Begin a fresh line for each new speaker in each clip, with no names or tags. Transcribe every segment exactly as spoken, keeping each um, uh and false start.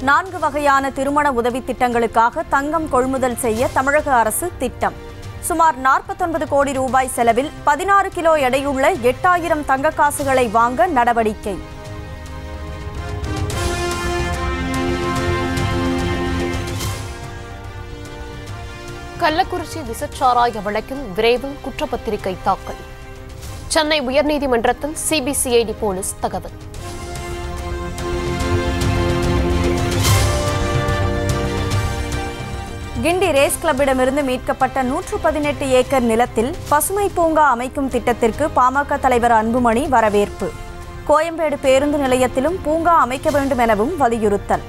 நான்கு வகையான திருமண உதவி திட்டங்களுக்காக தங்கம் கொள்முதல் செய்ய தமிழக அரசு திட்டம். சுமார் நாற்பத்தொன்பது கோடி ரூபாய் செலவில் பதினாறு கிலோ எடையுள்ள எட்டாயிரம் தங்க காசுகளை வாங்க நடவடிக்கை.
கள்ளக்குறிச்சி விசச்சாராய வழக்கில் விரைவில் குற்றப்பத்திரிகை தாக்கல். சென்னை உயர்நீதிமன்றத்தில் சிபிசிஐடி போலீஸ் தகவல்.
கிண்டி ரேஸ் கிளப்பிடமிருந்து மீட்கப்பட்ட நூற்று பதினெட்டு ஏக்கர் நிலத்தில் பசுமை பூங்கா அமைக்கும் திட்டத்திற்கு பாமக தலைவர் அன்புமணி வரவேற்பு. கோயம்பேடு பேருந்து நிலையத்திலும் பூங்கா அமைக்க வேண்டும் எனவும் வலியுறுத்தல்.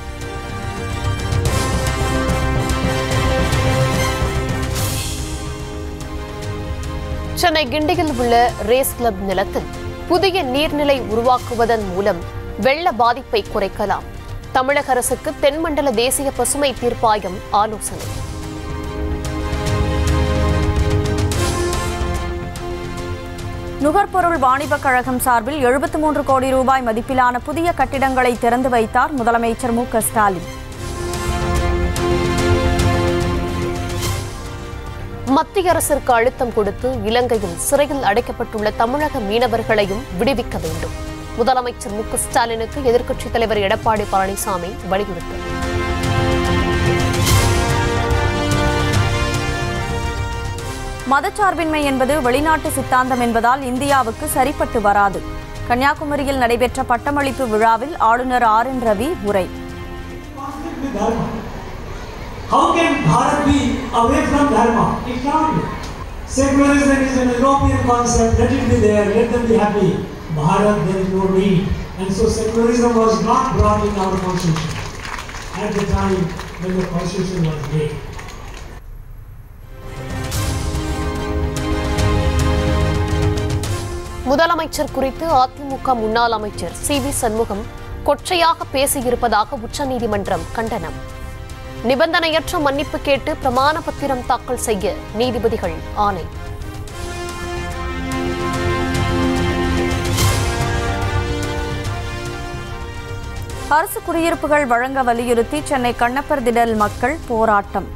சென்னை கிண்டியில் உள்ள ரேஸ் கிளப் நிலத்தில் புதிய நீர்நிலை உருவாக்குவதன் மூலம் வெள்ள பாதிப்பை குறைக்கலாம். தமிழக அரசுக்கு தென்மண்டல தேசிய பசுமை தீர்ப்பாயம் ஆலோசனை.
நுகர்பொருள் வாணிபக் கழகம் சார்பில் எழுபத்தி மூன்று கோடி ரூபாய் மதிப்பிலான புதிய கட்டிடங்களை திறந்து வைத்தார் முதலமைச்சர் மு க ஸ்டாலின்.
மத்திய அரசிற்கு அழுத்தம் கொடுத்து இலங்கையில் சிறையில் அடைக்கப்பட்டுள்ள தமிழக மீனவர்களையும் விடுவிக்க வேண்டும். முதலமைச்சர் மு க ஸ்டாலினுக்கு எதிர்க்கட்சித் தலைவர் எடப்பாடி பழனிசாமி வலியுறுத்தல்.
மதச்சார்பின்மை என்பது வெளிநாட்டு சித்தாந்தம் என்பதால் இந்தியாவுக்கு சரிப்பட்டு வராது. கன்னியாகுமரியில் நடைபெற்ற பட்டமளிப்பு விழாவில் ஆளுநர் ஆர் என் ரவி உரை.
How can Bharat be away from Dharma? It can't be. Secularism is an European concept. Let it be there. Let them be happy. Bharat, there is no need. And so secularism was not brought in our constitution at the time when the constitution was made.
முதலமைச்சர் குறித்து அதிமுக முன்னாள் அமைச்சர் C V Shanmugam கொச்சையாக பேசியிருப்பதாக உச்சநீதிமன்றம் கண்டனம். நிபந்தனையற்ற மன்னிப்பு கேட்டு பிரமாண பத்திரம் தாக்கல் செய்ய நீதிபதிகள் ஆணை.
அரசு குடியிருப்புகள் வழங்க வலியுறுத்தி சென்னை கண்ணப்பர் திடல் மக்கள் போராட்டம்.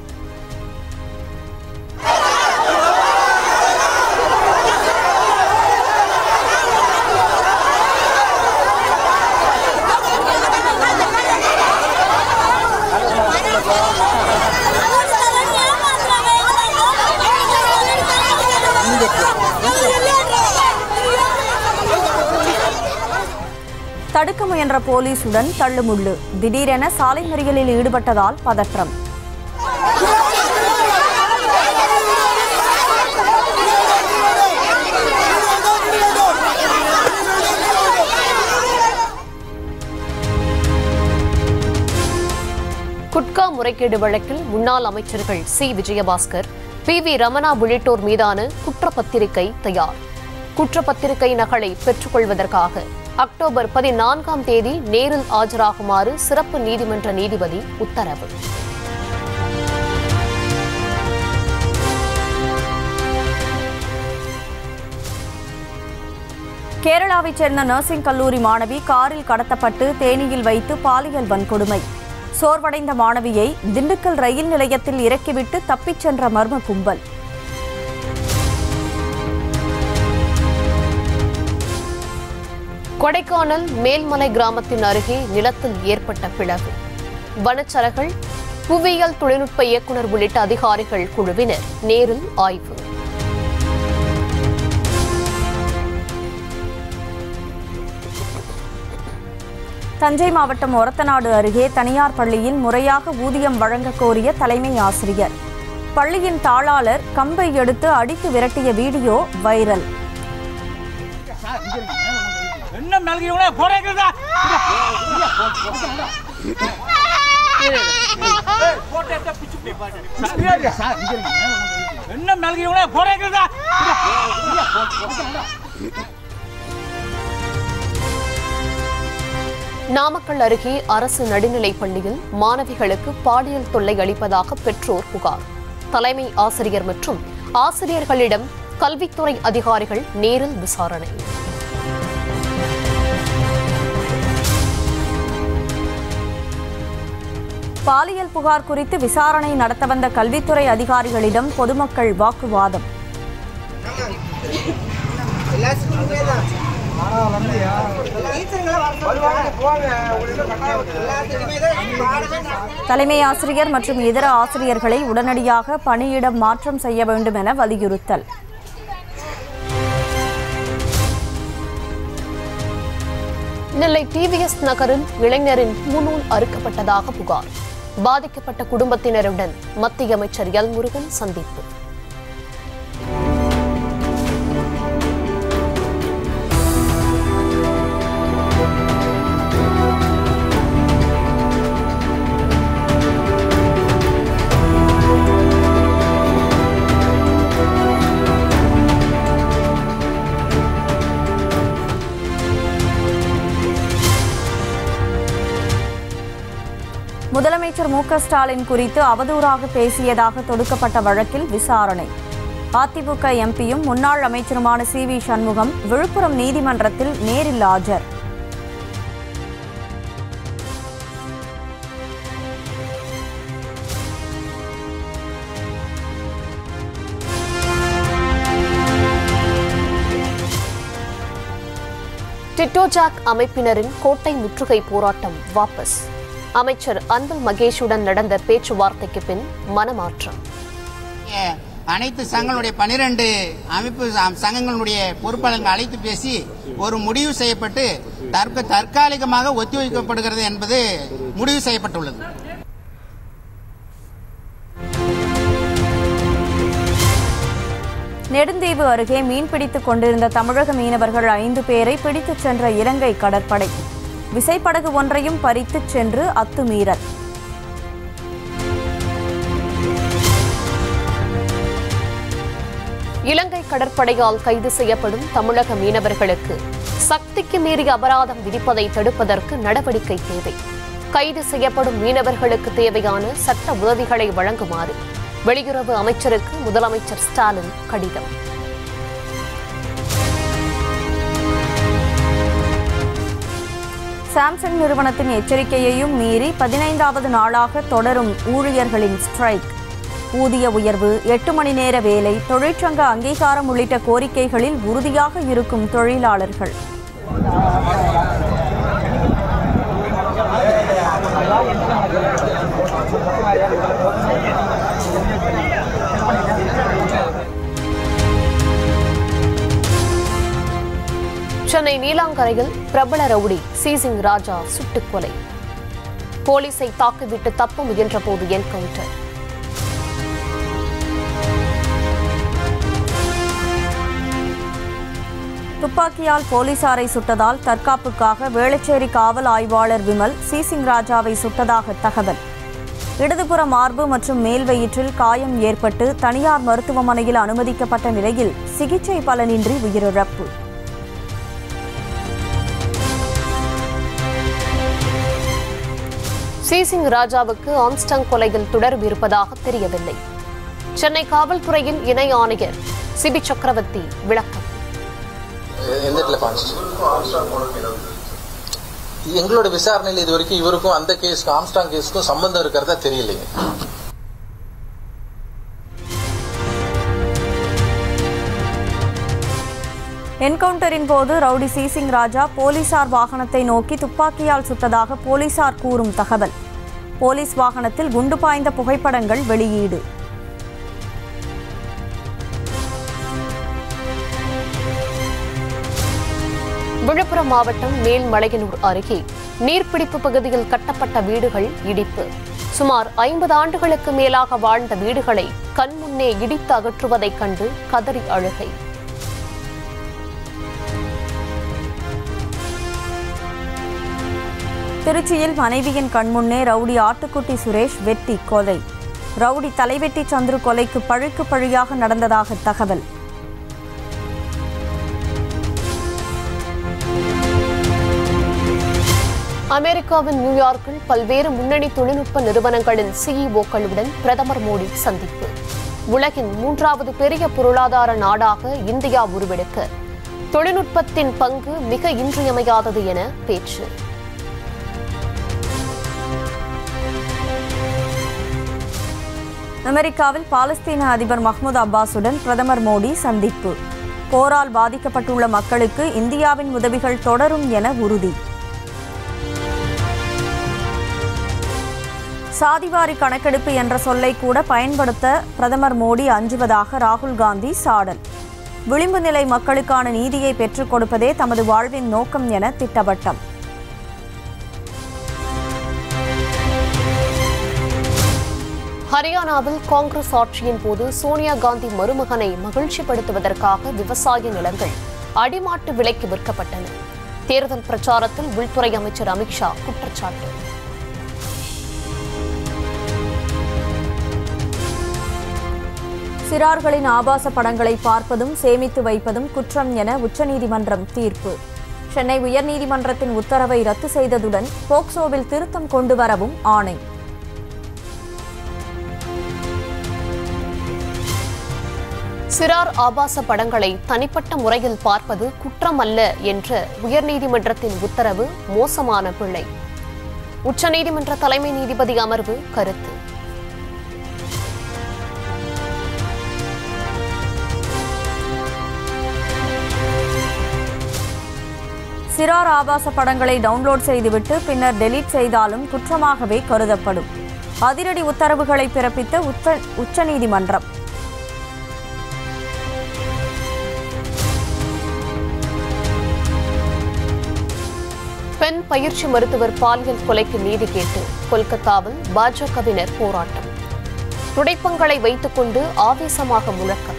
தடுக்க முயன்ற போலீசுடன் தள்ளுமுள்ளு. திடீரென சாலை மறியலில் ஈடுபட்டதால் பதற்றம்.
குட்கா முறைகேடு வழக்கில் முன்னாள் அமைச்சர்கள் C Vijayabaskar, P V Ramana உள்ளிட்டோர் மீதான குற்றப்பத்திரிகை தயார். குற்றப்பத்திரிகை நகலை பெற்றுக்கொள்வதற்காக அக்டோபர் பதினான்காம் தேதி நேரில் ஆஜராகுமாறு சிறப்பு நீதிமன்ற நீதிபதி உத்தரவு.
கேரளாவைச் சேர்ந்த நர்சிங் கல்லூரி மாணவி காரில் கடத்தப்பட்டு தேனியில் வைத்து பாலியல் வன்கொடுமை. சோர்வடைந்த மாணவியை திண்டுக்கல் ரயில் நிலையத்தில் இறக்கிவிட்டு தப்பிச் சென்ற மர்ம கும்பல்.
கொடைக்கானல் மேல்மலை கிராமத்தின் அருகே நிலத்தில் ஏற்பட்ட பிளவு. வனச்சரகர்கள், புவியியல் தொழில்நுட்ப இயக்குநர் உள்ளிட்ட அதிகாரிகள் குழுவினர் நேரில் ஆய்வு.
தஞ்சை மாவட்டம் ஒரத்தநாடு அருகே தனியார் பள்ளியில் முறையாக ஊதியம் வழங்க கோரிய தலைமை ஆசிரியர். பள்ளியின் தாளாளர் கம்பை எடுத்து அடித்து விரட்டிய வீடியோ வைரல்.
என்ன மேல்கியவனே போறேங்கடா ஏய் போட்டேட்ட பிச்சு பிடி பாட்டு சரியா சார் என்ன மேல்கியவனே போறேங்கடா
நாமக்கல் அருகே அரசு நடுநிலைப் பள்ளியில் மாணவிகளுக்கு பாலியல் தொல்லை அளிப்பதாக பெற்றோர் புகார். தலைமை ஆசிரியர் மற்றும் ஆசிரியர்களிடம் கல்வித்துறை அதிகாரிகள் நேரில் விசாரணை.
பாலியல் புகார் குறித்து விசாரணை நடத்த வந்த கல்வித்துறை அதிகாரிகளிடம் பொதுமக்கள் வாக்குவாதம். தலைமை ஆசிரியர் மற்றும் இதர ஆசிரியர்களை உடனடியாக பணியிடம் மாற்றம் செய்ய வேண்டும் என வலியுறுத்தல்.
நெல்லை டிவிஎஸ் நகரில் இளைஞரின் பூநூல் அறுக்கப்பட்டதாக புகார். பாதிக்கப்பட்ட குடும்பத்தினருடன் மத்திய அமைச்சர் எல் முருகன் சந்திப்பு.
முதலமைச்சர் மு க ஸ்டாலின் குறித்து அவதூறாக பேசியதாக தொடுக்கப்பட்ட வழக்கில் விசாரணை. அதிமுக எம்பியும் முன்னாள் அமைச்சருமான சி வி சண்முகம் விழுப்புரம் நீதிமன்றத்தில் நேரில் ஆஜர்.
டிட்டோஜாக் அமைப்பினரின் கோட்டை முற்றுகை போராட்டம் வாபஸ். அமைச்சர் அன்பில் மகேஷுடன் நடந்த பேச்சுவார்த்தைக்கு பின் மனமாற்றம்.
அனைத்து சங்கங்களுடைய பனிரெண்டு அமைப்பு சங்கங்களுடைய பொறுப்பாளர்கள் அழைத்து பேசி ஒரு முடிவு செய்யப்பட்டு தற்காலிகமாக ஒத்திவைக்கப்படுகிறது என்பது முடிவு செய்யப்பட்டுள்ளது.
நெடுந்தீவு அருகே மீன்பிடித்துக் கொண்டிருந்த தமிழக மீனவர்கள் ஐந்து பேரை பிடித்துச் சென்ற இலங்கை கடற்படை. விசைப்படகு ஒன்றையும் பறித்துச் சென்று அத்துமீறல்.
இலங்கை கடற்படையால் கைது செய்யப்படும் தமிழக மீனவர்களுக்கு சக்திக்கு மீறிய அபராதம் விதிப்பதை தடுப்பதற்கு நடவடிக்கை தேவை. கைது செய்யப்படும் மீனவர்களுக்கு தேவையான சட்ட உதவிகளை வழங்குமாறு வெளியுறவு அமைச்சருக்கு முதலமைச்சர் ஸ்டாலின் கடிதம்.
சாம்சங் நிறுவனத்தின் எச்சரிக்கையையும் மீறி பதினைந்தாவது நாளாக தொடரும் ஊழியர்களின் ஸ்ட்ரைக். ஊதிய உயர்வு, எட்டு மணி நேர வேலை, தொழிற்சங்க அங்கீகாரம் உள்ளிட்ட கோரிக்கைகளில் உறுதியாக இருக்கும் தொழிலாளர்கள்.
சென்னை நீலாங்கரையில் பிரபல ரவுடி சீசிங் ராஜா சுட்டுக் கொலை. போலீசை தாக்கிவிட்டு தப்ப முயன்ற போது என்கவுண்டர்.
துப்பாக்கியால் போலீசாரை சுட்டதால் தற்காப்புக்காக வேளச்சேரி காவல் ஆய்வாளர் விமல் சீசிங் ராஜாவை சுட்டதாக தகவல். இடதுபுற மார்பு மற்றும் மேல் வயிற்றில் காயம் ஏற்பட்டு தனியார் மருத்துவமனையில் அனுமதிக்கப்பட்ட நிலையில் சிகிச்சை பலனின்றி உயிரிழப்பு.
சீசிங் ராஜாவுக்கு ஆம்ஸ்டாங் கொலையில் தொடர்பு இருப்பதாக தெரியவில்லை. சென்னை காவல்துறையின் இணை ஆணையர் சிபி சக்கரவர்த்தி விளக்கம்.
எங்களோட விசாரணையில் இது வரைக்கும் இவருக்கும் அந்த கேஸ்க்கு ஆம்ஸ்டாங் கேஸ்க்கும் சம்பந்தம் இருக்கிறதா தெரியலைங்க.
என்கவுண்டரின் போது ரவுடி சீசிங் ராஜா போலீசார் வாகனத்தை நோக்கி துப்பாக்கியால் சுட்டதாக போலீசார் கூறும் தகவல். போலீஸ் வாகனத்தில் குண்டு பாய்ந்த புகைப்படங்கள் வெளியீடு.
விழுப்புரம் மாவட்டம் மேல்மலையனூர் அருகே நீர்பிடிப்பு பகுதியில் கட்டப்பட்ட வீடுகள் இடிப்பு. சுமார் ஐம்பது ஆண்டுகளுக்கு மேலாக வாழ்ந்த வீடுகளை கண்முன்னே இடித்து அகற்றுவதைக் கண்டு கதறி அழுகை.
திருச்சியில் மனைவியின் கண்முன்னே ரவுடி ஆட்டுக்குட்டி சுரேஷ் வெட்டி கொலை. ரவுடி தலைவெட்டி சந்துரு கொலைக்கு பழிக்கு பழியாக நடந்ததாக தகவல்.
அமெரிக்காவின் நியூயார்க்கில் பல்வேறு முன்னணி தொழில்நுட்ப நிறுவனங்களின் சிஇஓக்களுடன் பிரதமர் மோடி சந்திப்பு. உலகின் மூன்றாவது பெரிய பொருளாதார நாடாக இந்தியா உருவெடுக்க தொழில்நுட்பத்தின் பங்கு மிக இன்றியமையாதது என பேச்சு.
அமெரிக்காவில் பாலஸ்தீன அதிபர் மஹ்மூத் அப்பாஸுடன் பிரதமர் மோடி சந்திப்பு. போரால் பாதிக்கப்பட்டுள்ள மக்களுக்கு இந்தியாவின் உதவிகள் தொடரும் என உறுதி. சாதிவாரி கணக்கெடுப்பு என்ற சொல்லை கூட பயன்படுத்த பிரதமர் மோடி அஞ்சுவதாக ராகுல் காந்தி சாடல். விளிம்பு நிலை மக்களுக்கான நீதியை பெற்றுக் கொடுப்பதே தமது வாழ்வின் நோக்கம் என திட்டவட்டம்.
ஹரியானாவில் காங்கிரஸ் ஆட்சியின் போது சோனியா காந்தி மருமகனை மகிழ்ச்சிப்படுத்துவதற்காக விவசாய நிலங்கள் அடிமாட்டு விலைக்கு விற்கப்பட்டன. தேர்தல் பிரச்சாரத்தில் உள்துறை அமைச்சர் அமித்ஷா குற்றச்சாட்டு.
சிறார்களின் ஆபாச படங்களை பார்ப்பதும் சேமித்து வைப்பதும் குற்றம் என உச்சநீதிமன்றம் தீர்ப்பு. சென்னை உயர்நீதிமன்றத்தின் உத்தரவை ரத்து செய்ததுடன் போக்சோவில் திருத்தம் கொண்டு வரவும் ஆணை.
சிறார் ஆபாச படங்களை தனிப்பட்ட முறையில் பார்ப்பது குற்றம் அல்ல என்ற உயர்நீதிமன்றத்தின் உத்தரவு மோசமான பிழை. உச்சநீதிமன்ற தலைமை நீதிபதி அமர்வு கருத்து.
சிறார் ஆபாச படங்களை டவுன்லோட் செய்துவிட்டு பின்னர் டெலீட் செய்தாலும் குற்றமாகவே கருதப்படும். அதிரடி உத்தரவுகளை பிறப்பித்த உச்ச உச்சநீதிமன்றம்.
பெண் பயிற்சி மருத்துவர் பாலியல் கொலைக்கு நீதி கேட்டு கொல்கத்தாவில் பாஜகவினர் போராட்டம். துடைப்பங்களை வைத்துக் கொண்டு ஆவேசமாக முழக்கம்.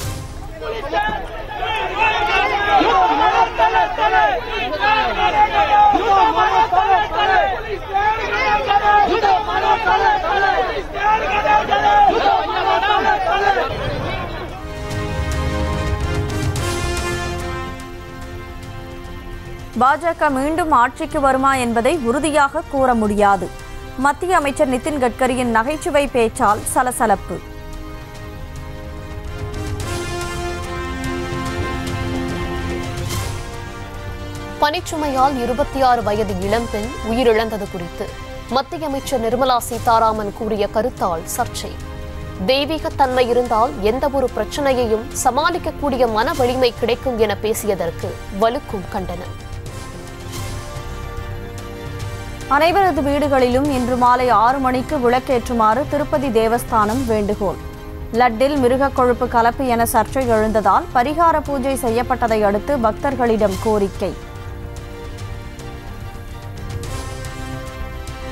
பாஜக மீண்டும் ஆட்சிக்கு வருமா என்பதை உறுதியாக கூற முடியாது. மத்திய அமைச்சர் நிதின் கட்கரியின் நகைச்சுவை பேச்சால் சலசலப்பு.
பனிச்சுமையால் இருபத்தி ஆறு வயது இளம்பெண் உயிரிழந்தது குறித்து மத்திய அமைச்சர் நிர்மலா சீதாராமன் கூறிய கருத்தால் சர்ச்சை. தெய்வீகத்தன்மை இருந்தால் எந்தவொரு பிரச்சனையையும் சமாளிக்கக்கூடிய மன வலிமை கிடைக்கும் என பேசியதற்கு வலுக்கும் கண்டனம்.
அனைவரது வீடுகளிலும் இன்று மாலை ஆறு மணிக்கு விளக்கேற்றுமாறு திருப்பதி தேவஸ்தானம் வேண்டுகோள். லட்டில் மிருக கொழுப்பு கலப்பு என சர்ச்சை எழுந்ததால் பரிகார பூஜை செய்யப்பட்டதை அடுத்து பக்தர்களிடம் கோரிக்கை.